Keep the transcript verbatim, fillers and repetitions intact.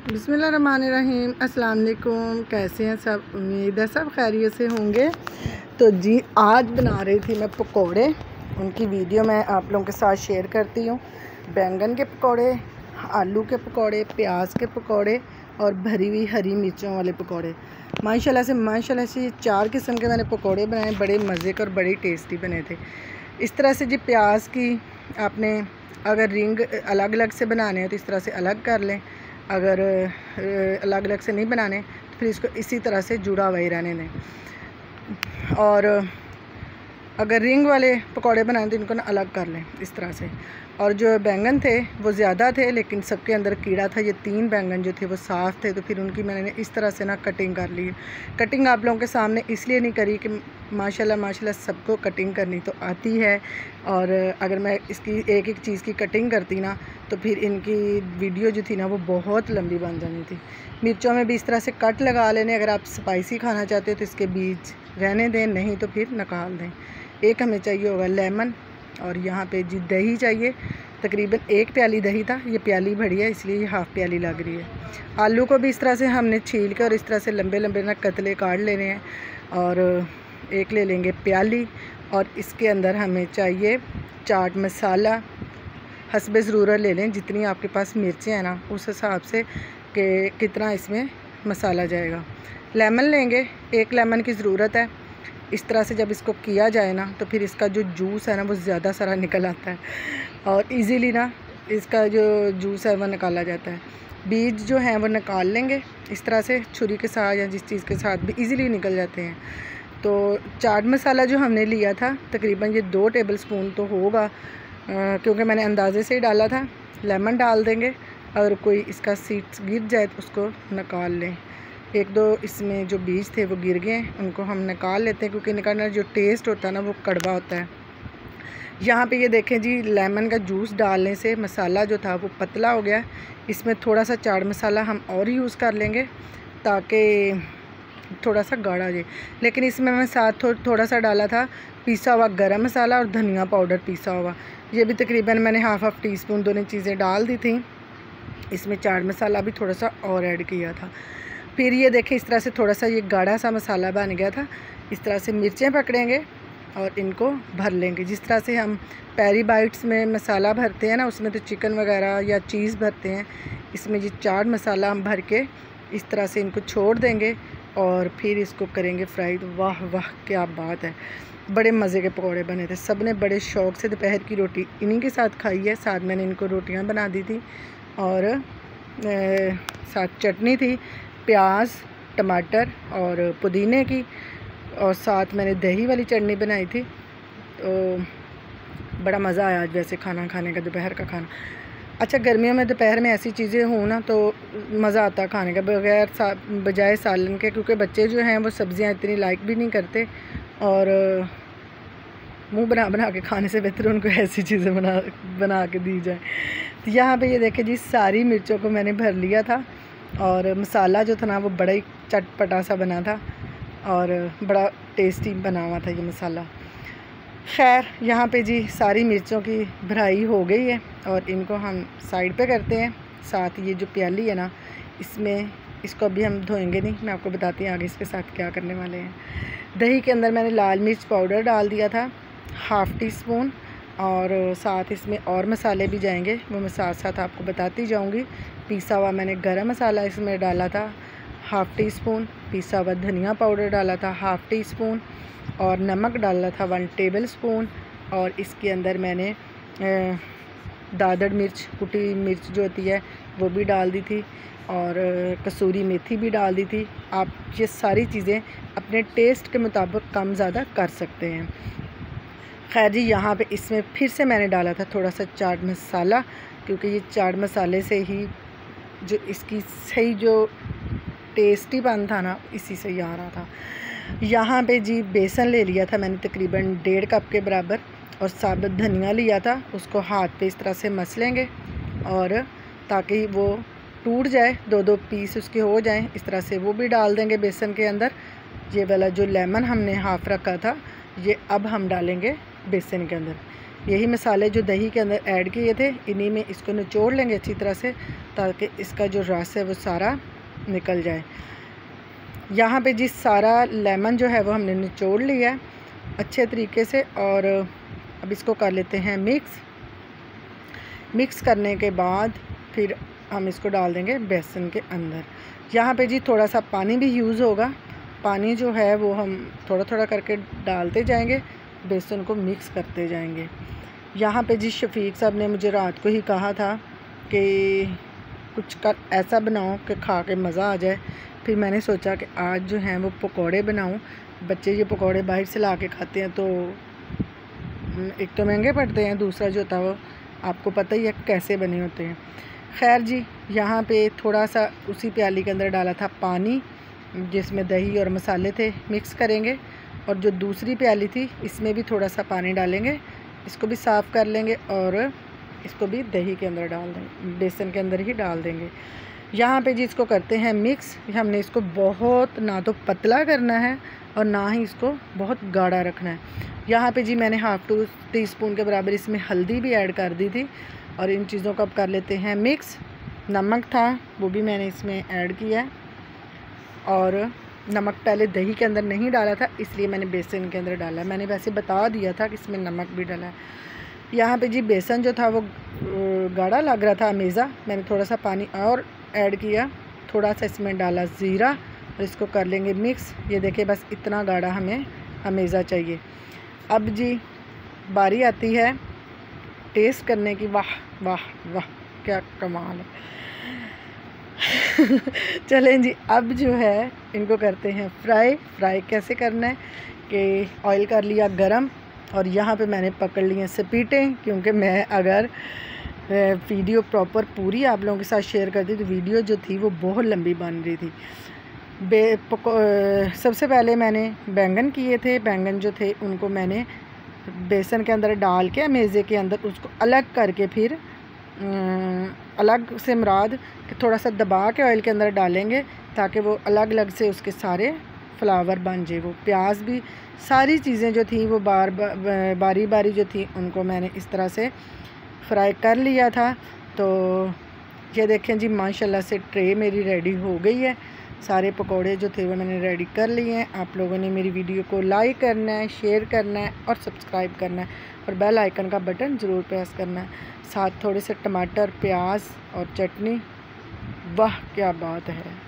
बिस्मिल्लाहिर्रहमानिर्रहीम। अस्सलाम वालेकुम। कैसे हैं सब? उम्मीद है सब खैरियत से होंगे। तो जी आज बना रही थी मैं पकोड़े। उनकी वीडियो मैं आप लोगों के साथ शेयर करती हूँ। बैंगन के पकोड़े, आलू के पकोड़े, प्याज के पकोड़े और भरी हुई हरी मिर्चों वाले पकोड़े। माशाल्लाह से माशाल्लाह से ये चार किस्म के मैंने पकोड़े बनाए, बड़े मज़े के और बड़े टेस्टी बने थे। इस तरह से जी प्याज की आपने अगर रिंग अलग अलग से बनाने हैं तो इस तरह से अलग कर लें। अगर अलग अलग से नहीं बनाने तो फिर इसको इसी तरह से जुड़ा हुआ ही रहने दें। और अगर रिंग वाले पकौड़े बनाने तो इनको ना अलग कर लें इस तरह से। और जो बैंगन थे वो ज़्यादा थे लेकिन सबके अंदर कीड़ा था। ये तीन बैंगन जो थे वो साफ़ थे तो फिर उनकी मैंने इस तरह से ना कटिंग कर ली। कटिंग आप लोगों के सामने इसलिए नहीं करी कि माशाल्लाह माशाल्लाह सबको कटिंग करनी तो आती है, और अगर मैं इसकी एक एक चीज़ की कटिंग करती ना तो फिर इनकी वीडियो जो थी ना वो बहुत लंबी बन जानी थी। मिर्चों में भी इस तरह से कट लगा लेने। अगर आप स्पाइसी खाना चाहते हो तो इसके बीज रहने दें, नहीं तो फिर निकाल दें। एक हमें चाहिए होगा लेमन, और यहाँ पे जी दही चाहिए। तकरीबन एक प्याली दही था, ये प्याली बड़ी है इसलिए ये हाफ़ प्याली लग रही है। आलू को भी इस तरह से हमने छील के और इस तरह से लंबे लंबे ना कतले काट लेने हैं। और एक ले लेंगे प्याली, और इसके अंदर हमें चाहिए चाट मसाला। हस्बे ज़रूरत ले लें, जितनी आपके पास मिर्चें हैं ना उस हिसाब से कि कितना इसमें मसाला जाएगा। लेमन लेंगे, एक लेमन की ज़रूरत है। इस तरह से जब इसको किया जाए ना तो फिर इसका जो जूस है ना वो ज़्यादा सारा निकल आता है और इजीली ना इसका जो जूस है वो निकाला जाता है। बीज जो हैं वो निकाल लेंगे इस तरह से छुरी के साथ या जिस चीज़ के साथ भी इजीली निकल जाते हैं। तो चाट मसाला जो हमने लिया था तकरीबन ये दो टेबल स्पून तो होगा, क्योंकि मैंने अंदाजे से ही डाला था। लेमन डाल देंगे, अगर कोई इसका सीड्स गिर जाए तो उसको निकाल लें। एक दो इसमें जो बीज थे वो गिर गए, उनको हम निकाल लेते हैं क्योंकि निकालना जो टेस्ट होता है ना वो कड़वा होता है। यहाँ पे ये देखें जी, लेमन का जूस डालने से मसाला जो था वो पतला हो गया। इसमें थोड़ा सा चाट मसाला हम और यूज़ कर लेंगे ताकि थोड़ा सा गाढ़ा जाए। लेकिन इसमें मैं साथ थो, थोड़ा सा डाला था पिसा हुआ गरम मसाला और धनिया पाउडर पिसा हुआ। ये भी तकरीबन मैंने हाफ़ हाफ़ टी स्पून दोनों चीज़ें डाल दी थी। इसमें चाट मसाला भी थोड़ा सा और ऐड किया था। फिर ये देखें इस तरह से थोड़ा सा ये गाढ़ा सा मसाला बन गया था। इस तरह से मिर्चें पकड़ेंगे और इनको भर लेंगे। जिस तरह से हम पेरी बाइट्स में मसाला भरते हैं ना, उसमें तो चिकन वगैरह या चीज़ भरते हैं, इसमें जी चाट मसाला हम भर के इस तरह से इनको छोड़ देंगे और फिर इसको करेंगे फ्राई। तो वाह वाह क्या बात है, बड़े मज़े के पकौड़े बने थे। सब ने बड़े शौक़ से दोपहर की रोटी इन्हीं के साथ खाई है। साथ मैंने इनको रोटियां बना दी थी और ए, साथ चटनी थी, प्याज टमाटर और पुदीने की, और साथ मैंने दही वाली चटनी बनाई थी। तो बड़ा मज़ा आया आज वैसे खाना खाने का, दोपहर का खाना। अच्छा, गर्मियों में दोपहर में ऐसी चीज़ें हों ना तो मज़ा आता है खाने का, बगैर सा, बजाय सालन के, क्योंकि बच्चे जो हैं वो सब्ज़ियां इतनी लाइक भी नहीं करते और मुंह बना बना के खाने से बेहतर उनको ऐसी चीज़ें बना बना के दी जाए। तो यहाँ पे ये देखें जी, सारी मिर्चों को मैंने भर लिया था और मसाला जो था ना वो बड़ा ही चटपटा सा बना था और बड़ा टेस्टी बना हुआ था ये मसाला। खैर यहाँ पे जी सारी मिर्चों की भराई हो गई है और इनको हम साइड पे करते हैं। साथ ये जो प्याली है ना, इसमें इसको अभी हम धोएंगे नहीं, मैं आपको बताती हूँ आगे इसके साथ क्या करने वाले हैं। दही के अंदर मैंने लाल मिर्च पाउडर डाल दिया था हाफ़ टी स्पून, और साथ इसमें और मसाले भी जाएंगे, वो मैं साथ साथ आपको बताती जाऊंगी। पिसा हुआ मैंने गरम मसाला इसमें डाला था हाफ़ टी स्पून, पिसा हुआ धनिया पाउडर डाला था हाफ़ टी स्पून, और नमक डाला था वन टेबल स्पून, और इसके अंदर मैंने दादड़ मिर्च, कुटी मिर्च जो होती है वो भी डाल दी थी, और कसूरी मेथी भी डाल दी थी। आप ये सारी चीज़ें अपने टेस्ट के मुताबिक कम ज़्यादा कर सकते हैं। खैर जी, यहाँ पे इसमें फिर से मैंने डाला था थोड़ा सा चाट मसाला, क्योंकि ये चाट मसाले से ही जो इसकी सही जो टेस्टीपन था ना इसी से ही आ रहा था। यहाँ पे जी बेसन ले लिया था मैंने तकरीबन डेढ़ कप के बराबर, और साबुत धनिया लिया था, उसको हाथ पे इस तरह से मस लेंगे और ताकि वो टूट जाए, दो दो पीस उसके हो जाएं इस तरह से, वो भी डाल देंगे बेसन के अंदर। ये वाला जो लेमन हमने हाफ़ रखा था ये अब हम डालेंगे बेसन के अंदर। यही मसाले जो दही के अंदर ऐड किए थे, इन्हीं में इसको निचोड़ लेंगे अच्छी तरह से, ताकि इसका जो रस है वो सारा निकल जाए। यहाँ पे जी सारा लेमन जो है वो हमने निचोड़ लिया है अच्छे तरीके से, और अब इसको कर लेते हैं मिक्स। मिक्स करने के बाद फिर हम इसको डाल देंगे बेसन के अंदर। यहाँ पे जी थोड़ा सा पानी भी यूज़ होगा, पानी जो है वो हम थोड़ा थोड़ा करके डालते जाएंगे, बेसन को मिक्स करते जाएंगे। यहाँ पे जी शफीक साहब ने मुझे रात को ही कहा था कि कुछ कर ऐसा बनाओ कि खा के मज़ा आ जाए। फिर मैंने सोचा कि आज जो हैं वो पकोड़े बनाऊं। बच्चे ये पकोड़े बाहर से ला के खाते हैं तो एक तो महंगे पड़ते हैं, दूसरा जो होता है वो आपको पता ही है कैसे बने होते हैं। खैर जी, यहाँ पे थोड़ा सा उसी प्याली के अंदर डाला था पानी, जिसमें दही और मसाले थे, मिक्स करेंगे। और जो दूसरी प्याली थी इसमें भी थोड़ा सा पानी डालेंगे, इसको भी साफ़ कर लेंगे और इसको भी दही के अंदर डाल देंगे, बेसन के अंदर ही डाल देंगे। यहाँ पे जी इसको करते हैं मिक्स। हमने इसको बहुत ना तो पतला करना है और ना ही इसको बहुत गाढ़ा रखना है। यहाँ पे जी मैंने हाफ़ टू टी स्पून के बराबर इसमें हल्दी भी ऐड कर दी थी, और इन चीज़ों को अब कर लेते हैं मिक्स। नमक था वो भी मैंने इसमें ऐड किया है, और नमक पहले दही के अंदर नहीं डाला था, इसलिए मैंने बेसन के अंदर डाला। मैंने वैसे बता दिया था कि इसमें नमक भी डाला है। यहाँ पे जी बेसन जो था वो गाढ़ा लग रहा था अमेज़ा, मैंने थोड़ा सा पानी और ऐड किया, थोड़ा सा इसमें डाला ज़ीरा, और इसको कर लेंगे मिक्स। ये देखिए बस इतना गाढ़ा हमें अमेज़ा चाहिए। अब जी बारी आती है टेस्ट करने की। वाह वाह वाह, क्या कमाल है। चलें जी, अब जो है इनको करते हैं फ्राई। फ्राई कैसे करना है कि ऑयल कर लिया गरम, और यहाँ पे मैंने पकड़ लिए स्पीटें, क्योंकि मैं अगर वीडियो प्रॉपर पूरी आप लोगों के साथ शेयर करती तो वीडियो जो थी वो बहुत लंबी बन रही थी। बे सबसे पहले मैंने बैंगन किए थे। बैंगन जो थे उनको मैंने बेसन के अंदर डाल के अमेज़े के अंदर उसको अलग करके, फिर अलग से मुराद कि थोड़ा सा दबा के ऑयल के अंदर डालेंगे, ताकि वो अलग अलग से उसके सारे फ्लावर बन जाए। वो प्याज भी, सारी चीज़ें जो थी वो बार बारी बारी जो थी उनको मैंने इस तरह से फ्राई कर लिया था। तो ये देखें जी, माशाल्लाह से ट्रे मेरी रेडी हो गई है। सारे पकोड़े जो थे वो मैंने रेडी कर लिए हैं। आप लोगों ने मेरी वीडियो को लाइक करना है, शेयर करना है और सब्सक्राइब करना है, और बेल आइकन का बटन ज़रूर प्रेस करना है। साथ थोड़े से टमाटर, प्याज और चटनी। वाह क्या बात है।